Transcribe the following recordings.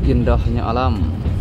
Indahnya alam.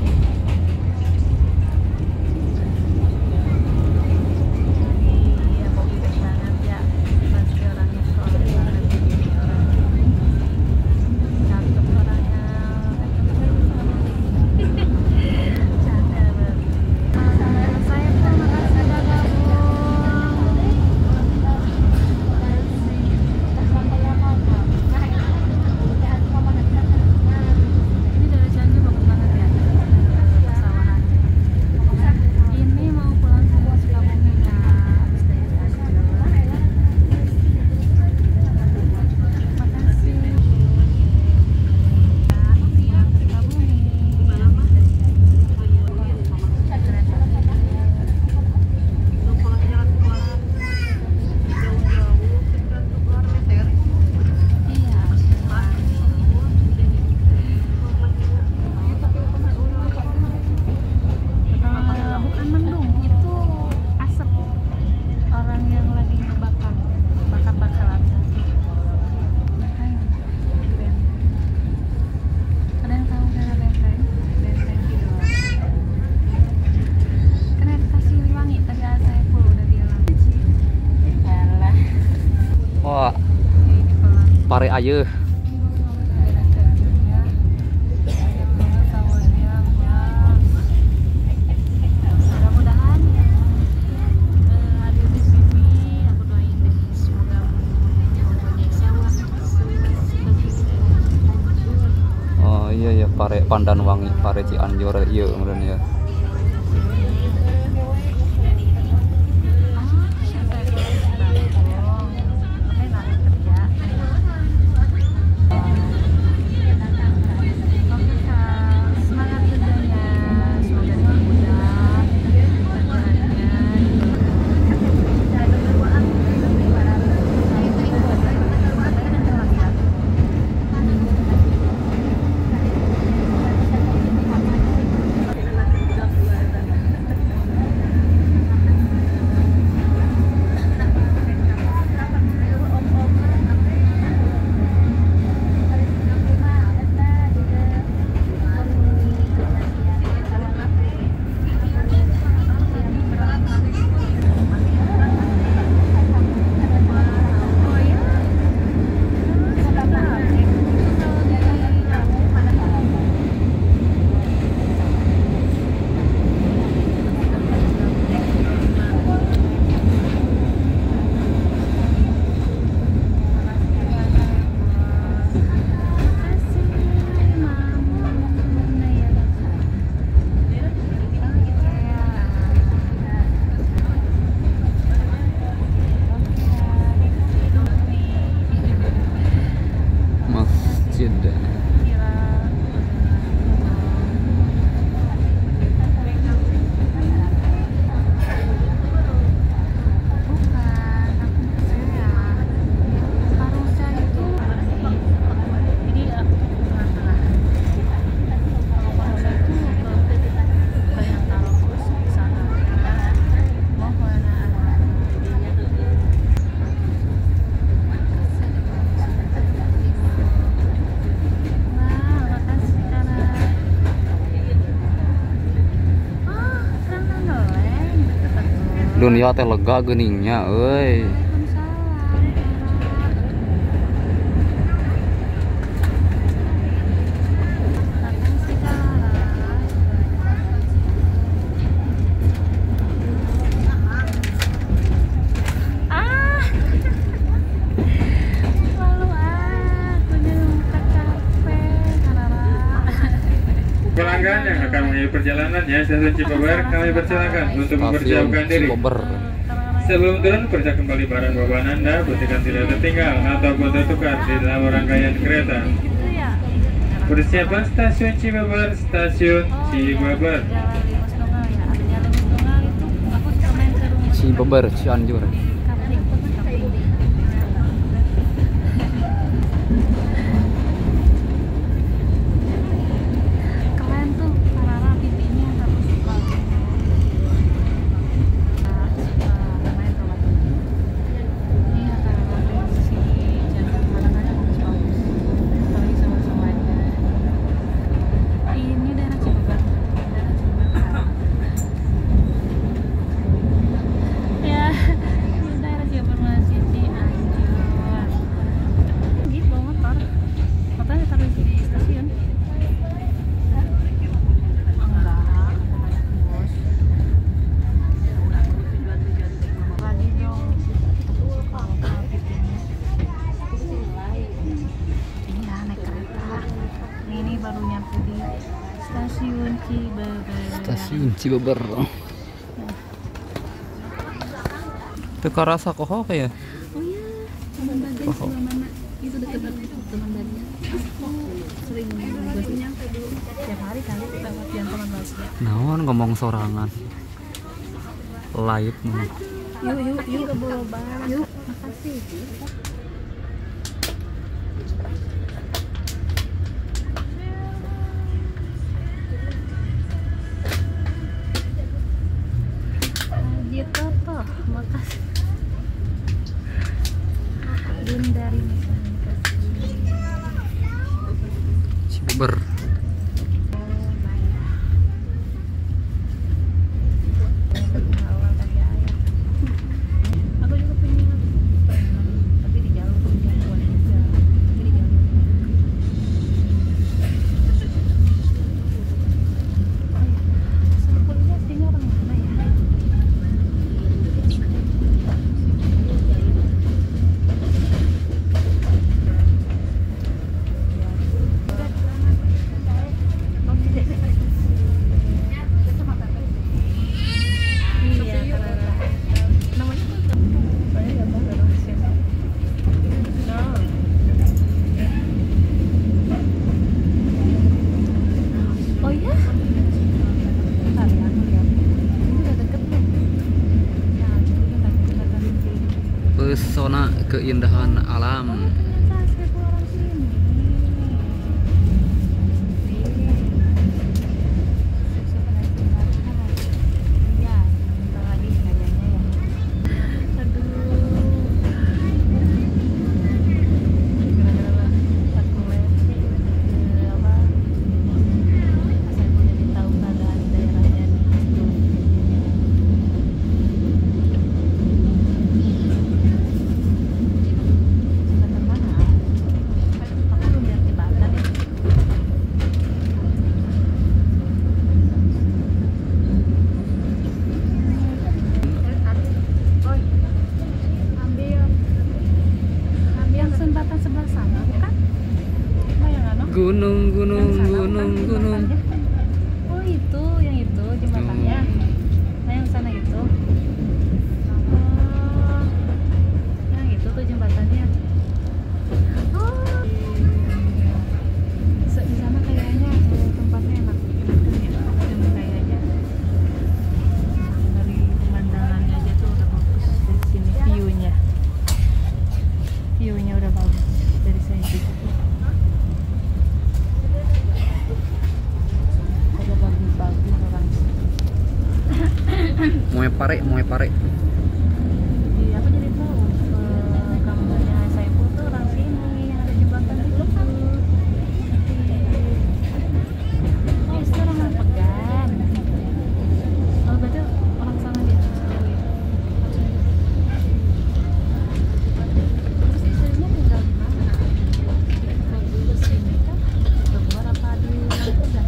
Wah, pare ayeuna. Oh iya ya, pare Pandan Wangi, pare Cianjur ieu kemudian ya. Dunia teh lega geningnya euy. Pelanggan yang akan mengambil perjalanan ya, stasiun Cibober, kami persilakan untuk mempersiapkan diri. Sebelum turun, periksa kembali barang bawaan Anda, pastikan tidak tertinggal ataupun tertukar di dalam rangkaian kereta. Persiapan stasiun Cibober, stasiun Cibober. Cibober, Cianjur. Stasiun Cibeber. Teka rasa koho ya? Oh iya, teman bagian sebelah mana? Itu dekat teman bagian. Sering biasanya tiap hari kali lewat yang teman bagian. Naon ngomong sorangan. Live nih. Yuk ke Boloban. Yuk, makasih. Haji Toto, makasih. Dari Cibeber. Aku juga punya tapi di jalur juga, tapi di jalur. Sebetulnya sini orang mana ya? Oh ya? Bentar ya, aku lihat. Ini udah deket nih. Nah, ini udah deket. Pesona keindahan alam. Ternyata asli orang sini. Siapa lagi nggak? Iya, bentar lagi kayaknya ya. Aduh. Gara-gara aku lihat apa? Saya mau jadi tahu keadaan daerahnya di situ. Jembatan mana? Aku belum lihat jembatan ya. Oi, ambil yang jembatan sebelah sana bukan? Yang ano? Gunung, gunung, Yang sana gunung, bukan gunung. jembatannya? Oh itu, yang itu jembatannya. Nah yang sana itu. Oh, yang itu tuh jembatannya. Oh, di sana kayaknya tempatnya enak. Yang kayaknya dari pemandangannya aja tuh udah bagus dari sini view-nya. View-nya udah bagus dari sini. Ada bagus-bagus orang. Moe pare. Iya, aku jadi tahu kampungnya Saiful tuh orang sini yang ada jembatan itu. Oh, itu orang Pegan. Oh, berarti orang sana dia. Terus istrinya tinggal di mana? Di sini kan? Di luar apa di Pegan?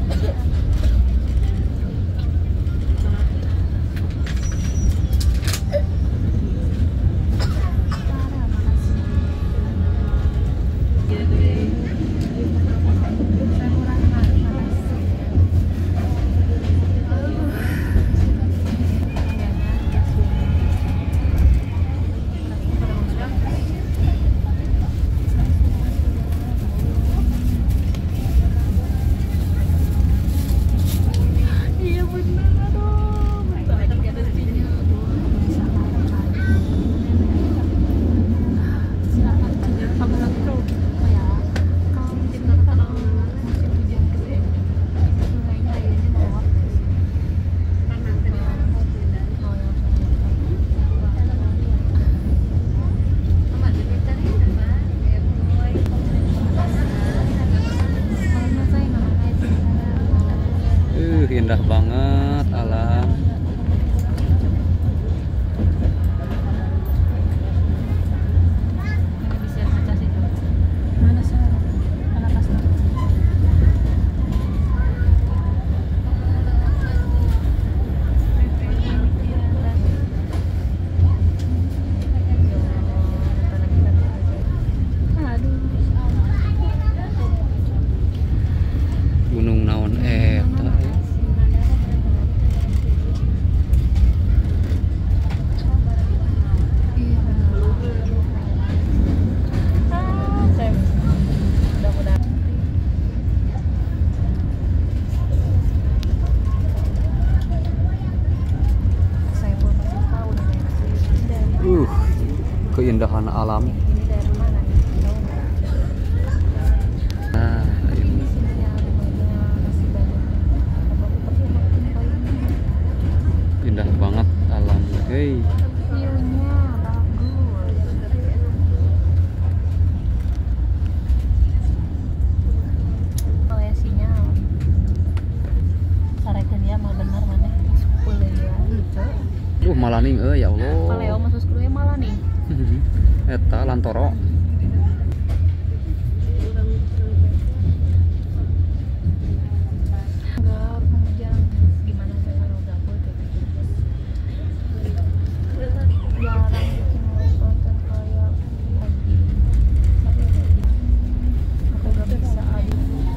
Malaning ya Allah. Paleo masuk skrunya malah nih. Eta Lantoro. Enggak pengajian gimana sih kalau dapur kayak gitu. Jarang bikin konten kayak lagi. Aku gak bisa aja.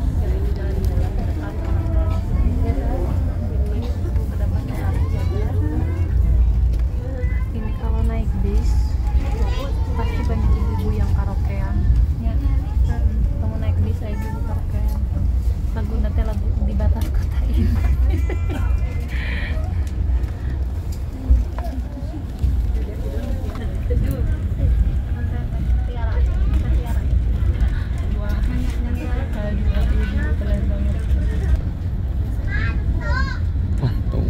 Ini kalau naik bis pasti banyak ibu-ibu yang karaokean ya. Kamu naik bis aja ibu karaokean lagu nanti lagu di batas kota ini. Pantung.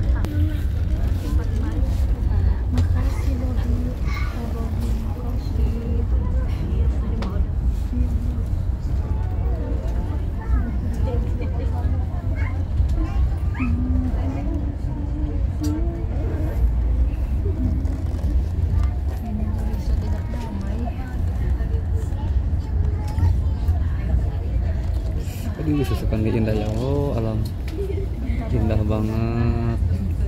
Makasih Bobby, makasih. Indonesia tidak damai. Aduh, sesukan indah ya Allah, alam indah banget.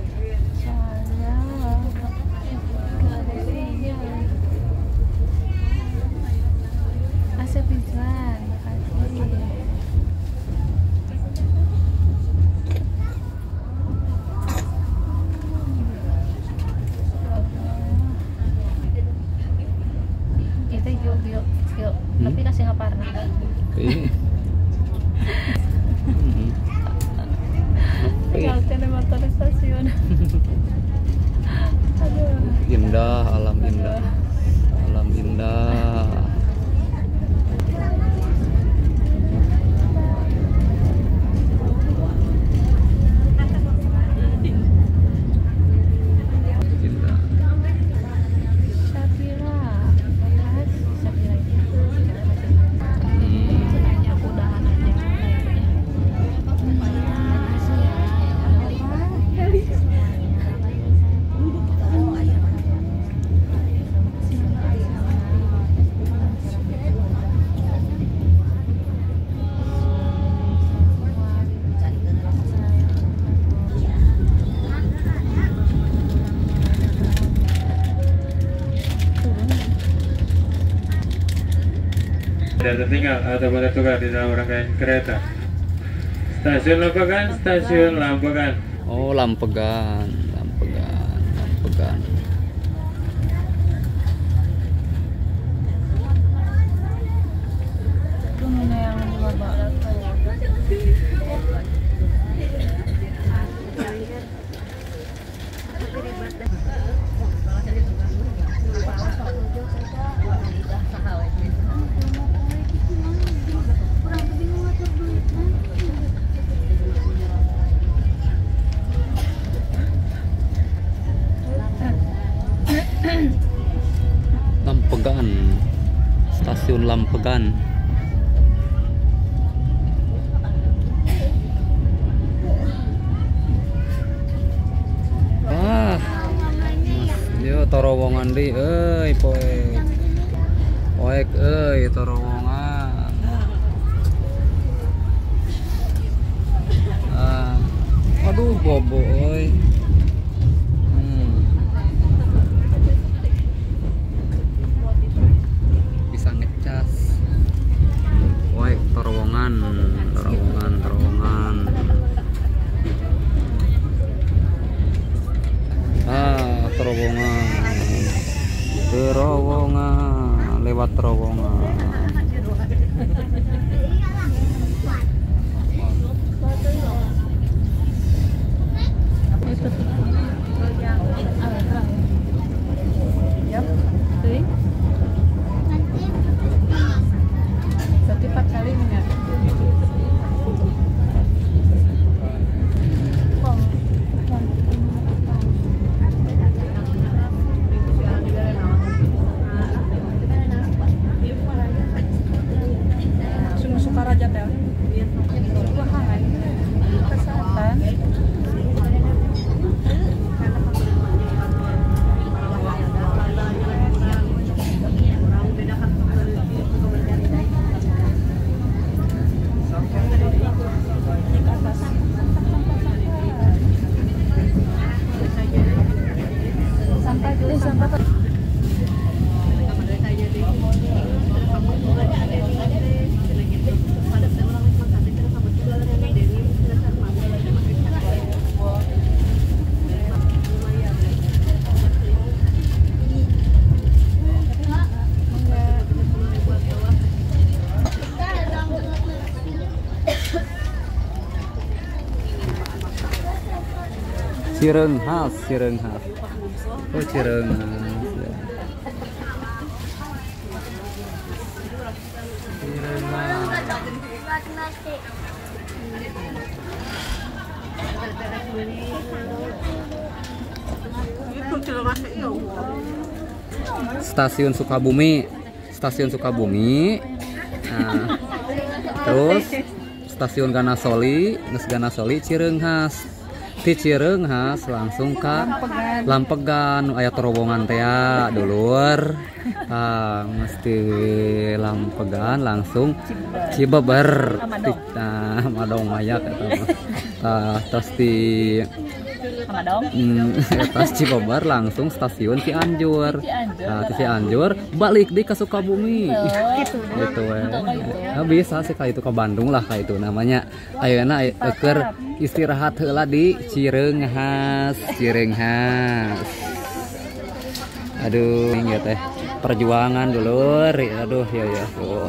Asep Rizwan, makasih. Itu yuk. Tapi kasih ngaparna. Oke. Tinggal motor di stasiun. Aduh. Indah, alam indah. Alam indah. Indah. Syafira, makasih Syafira itu. Mudah-mudahan aja naiknya. Makasih ya. Tidak tertinggal ataupun tertukar di dalam rangkaian kereta. Stasiun Lampegan, Stasiun Lampegan. Oh, Lampegan. Itu mana yang di babak? Lampegan. Stasiun Lampegan. Wah. Yo terowongan di poek. Poek terowongan. Aduh bobo bisa ngecas. Poek terowongan. Terowongan lewat terowongan. Berarti 4 kali ini ya? Sukaraja ya? Kesehatan. Cireunghas, Cireunghas. Oh, Cireunghas. Ya. Stasiun Sukabumi, Stasiun Sukabumi. Nah, terus Stasiun Ganasoli, Nges Ganasoli, Cireunghas. Ti Cireunghas langsung ke Lampegan, aya terowongan teh dulur. Mesti Lampegan langsung Cibeber. Nah, madong mayak eta mah. Terus di atas Cibeber langsung stasiun Cianjur. Nah, di Cianjur balik di ke Sukabumi. Gitu ya. Bisa sih kayak itu ke Bandung lah kayak itu namanya. Ayeuna keur istirahat heula di Cireunghas, Cireunghas. Aduh, ini teh perjuangan dulur. Aduh, ya tuh.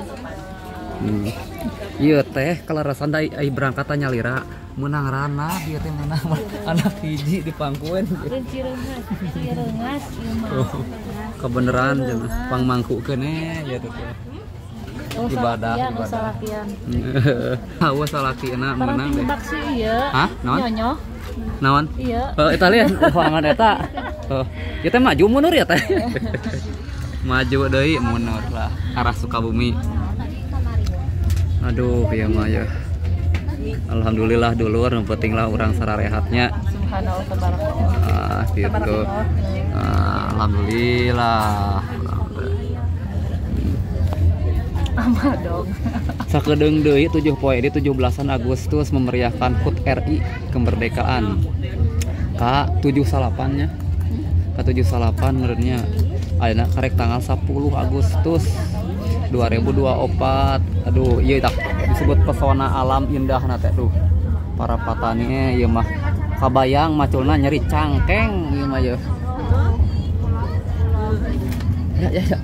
Iya teh kelarasan da ai berangkat tanya lira menang rana dia teh menang anak hiji di pangkuan. Cireunghas Kebeneran cenah pangmangkukeun ya tuh. Ibadah. Salakian. Hawa salakina menang deh. Baksi ieu. Hah? Naon? Nyonyoh. Naon? Iya. Eta lian uangan eta. Ieu teh maju mundur ya teh. Maju deui mundur lah arah Sukabumi. Aduh, ieu mah ya. Alhamdulillah dulur, yang penting lah orang sararehatnya. Subhanallah tabarak. Gitu. Alhamdulillah. Amal dong. Sakedeung deui 7 poe di 17-an Agustus memeriahkan HUT RI kemerdekaan. K78 nya. K78 menurutnya. Ayeuna karek tanggal 10 Agustus 2024. Aduh, iya tak disebut pesona alam indah teh tuh. Para patani ieu mah kabayang maculna nyeri cangkeng ieu mah ya. Ya.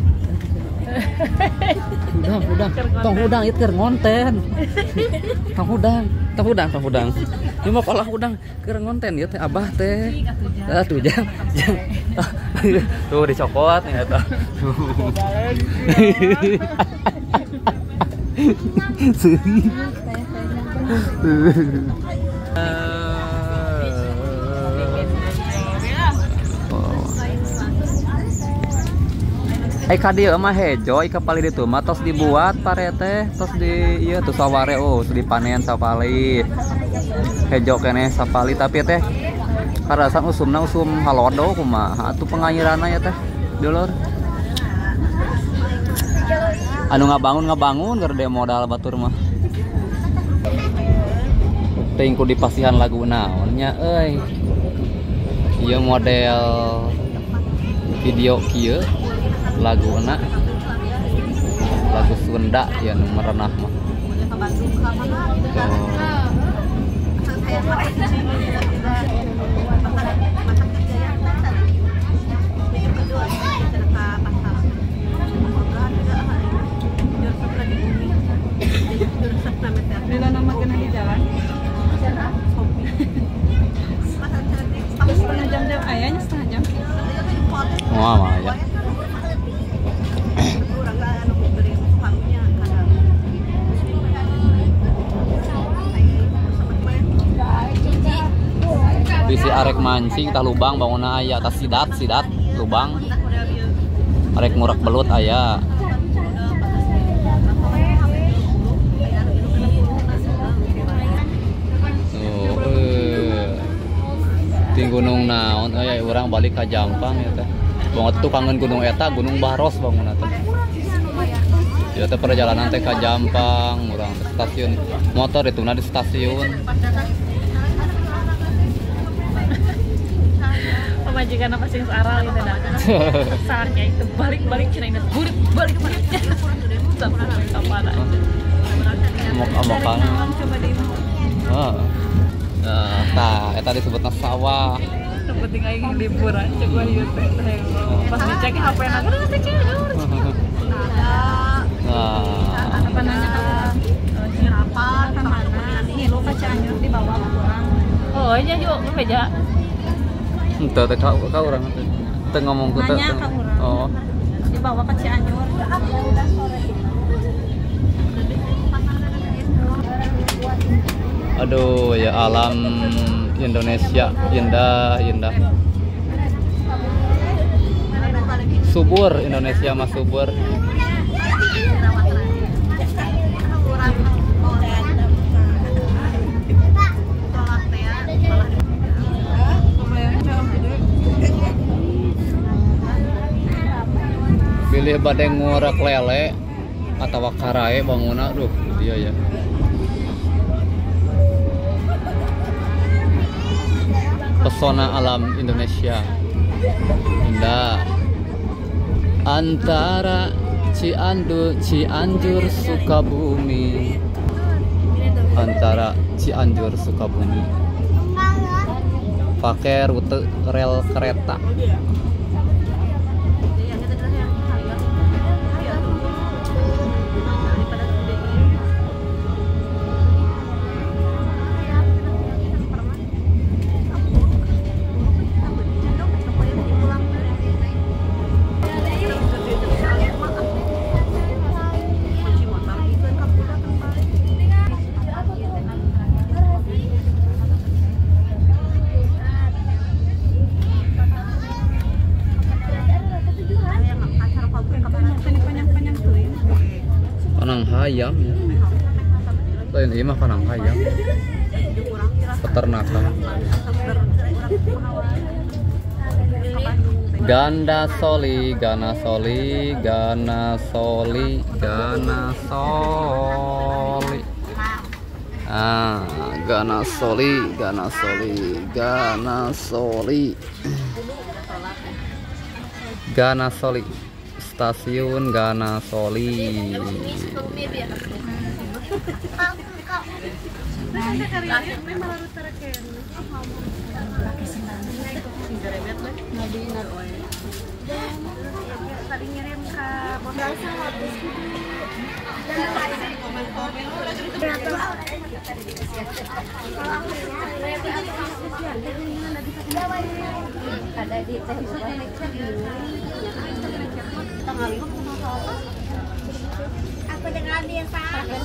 Hudang. Tong hudang ieu keur ngonten. Tong hudang. Ieu mah pola hudang keur ngonten ieu teh abah teh. Tuh jang. Tuh dicokot nya eta. Ka dieu mah hejo ika pali ditu mah tos dibuat parete tos di ieu tuh saware tos dipanen sapali. Hejo keneh sapali tapi teh karasan usumna usum halodo kumaha atuh pengairanna ya teh dulur. Anu ngabangun gerde modal batur mah. Teuing ku dipasihan lagu naonnya euy. Ieu model video kieu laguna lagu Sunda ya nu merenah mah. Setengah jam. Wah, ya. Bisi arek mancing tah lubang bangunna aya tah sidat lubang. Arek ngurak belut aya. Di gunung naon aya urang balik ka Jampang ya teh. Banget tuh kangen gunung eta Gunung Baros bangunna teh. Ya teh perjalanan teh ka Jampang, urang stasiun motor dituna di stasiun. Pemajikan apa sing saral gitu dah. Saatnya itu balik cenah ingat balik. Sampai aja. Amok-amokan. Coba di Nah, eta disebutna sawah. penting aing liburan coba ieu teh. Pas ngecek HP-na geus teh ceur. Apa nanya apa kemana? Nih lu ke Cianjur di bawah kurang. Oh, aja yuk ke meja. Entah kau orang teu ngomong ku teu. Oh. Dibawa ke Cianjur. Udah sore. Aduh ya alam Indonesia indah. Subur Indonesia mah subur. Pilih bade ngurek lele atau karae bangunna duh iya ya. Pesona alam Indonesia indah antara Cianjur Sukabumi, antara Cianjur Sukabumi pakai rute rel kereta. Panang hayam ya. Lain ieu mah panang hayam. Peternakan. Gana Soli. Ah, Gana Soli. Stasiun Gana Soli. Ada di aku dengan biasa.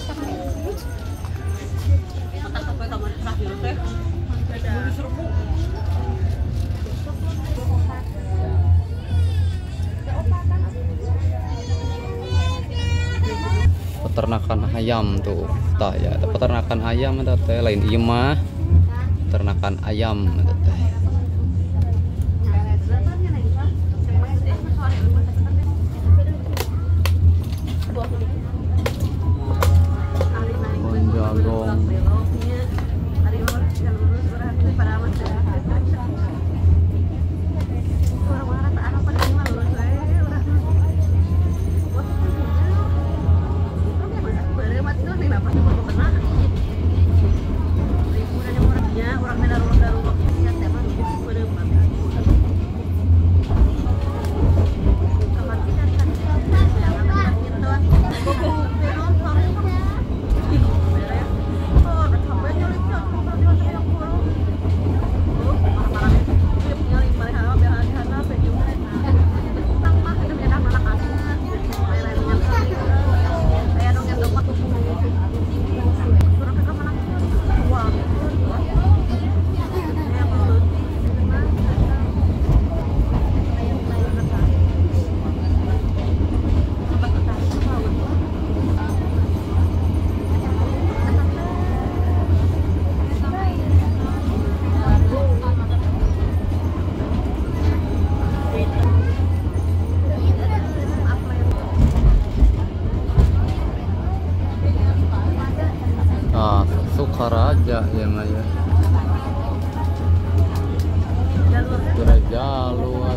Peternakan ayam tuh, tah ya. Peternakan ayam ada teh lain ieu mah. Peternakan ayam ada teh. Bonjagong. Sukaraja ya Maya. Jalur.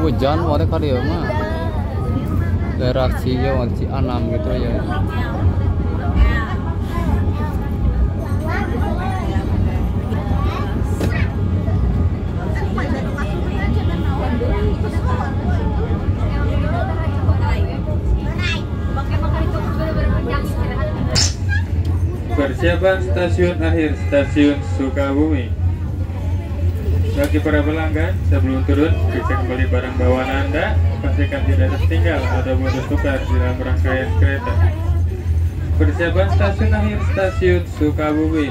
hujan waktu kali ya mah daerah Cianam gitu ya. Persiapan stasiun akhir, stasiun Sukabumi. Bagi para pelanggan, sebelum turun, periksa kembali barang bawaan Anda. Pastikan tidak tertinggal atau bertukar di dalam rangkaian kereta. Persiapan stasiun akhir, stasiun Sukabumi.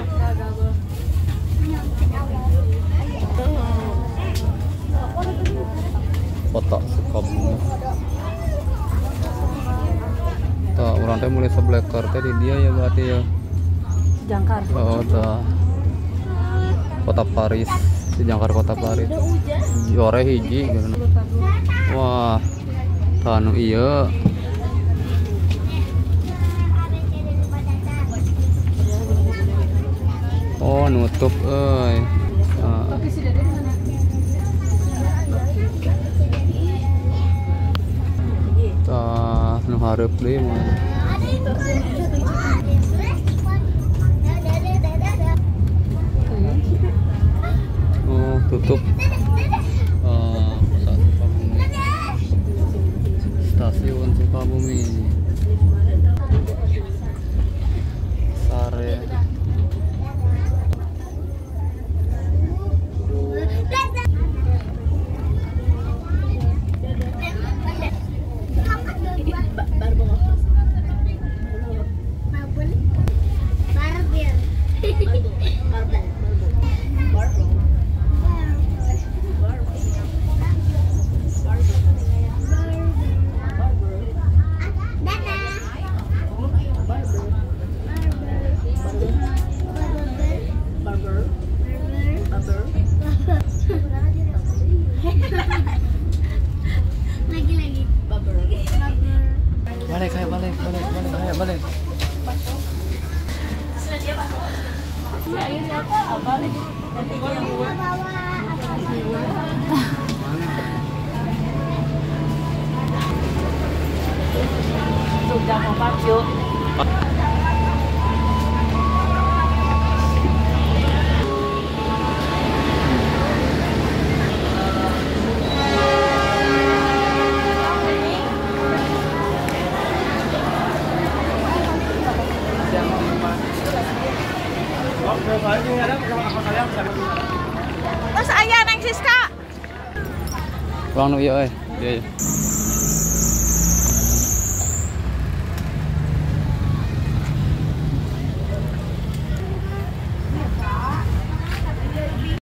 Kota Sukabumi. Tak, orang teh mulai sebelah kartu di dia ya berarti ya. Jangkar. Oh, Kota Paris, di Jangkar Kota Paris. Jore hiji gitu. Wah, tanu iya. Oh, nutup euy. Tah, nu hareup deui mah. Oh, tutup. Stasiun Sukabumi. Sare. Balik. Sudah mau pacu. Terus ayah neng Siska. Ruang nu ieu euy.